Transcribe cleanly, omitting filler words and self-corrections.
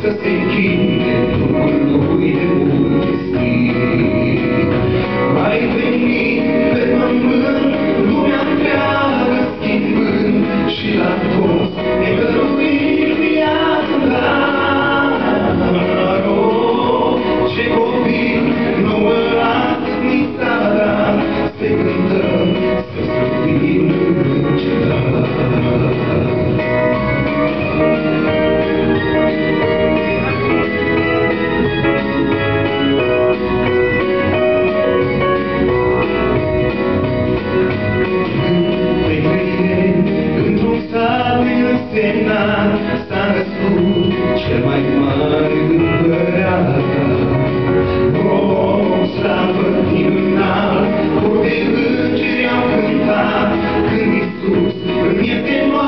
să se închide drumul lui de destin. Ai venit pe pământ, lumea întreagă schimbând, și la toți ne dăruit viața ta. Ce copil nouă ni s-a dat, să cântăm, să slăbim încetat. S-a născut cel mai mare împărat. O slavă din înalt, ori de îngeri au cântat, când Iisus în